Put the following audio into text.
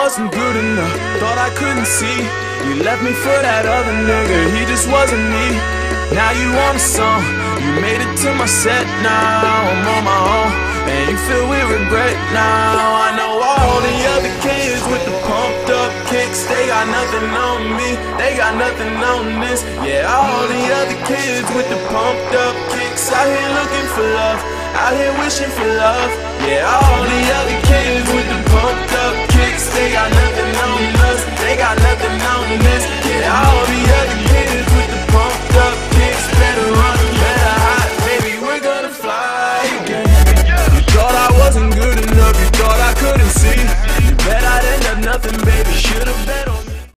wasn't good enough, thought I couldn't see. You left me for that other nigga, he just wasn't me. Now you on a song, you made it to my set. Now I'm on my own, and you feel with regret. Now I know all the other kids with the pumped up kicks, they got nothing on me, they got nothing on this. Yeah, all the other kids with the pumped up kicks, out here looking for love, out here wishing for love. Yeah, all the other kids with the pumped up kicks, they got nothing on us, they got nothing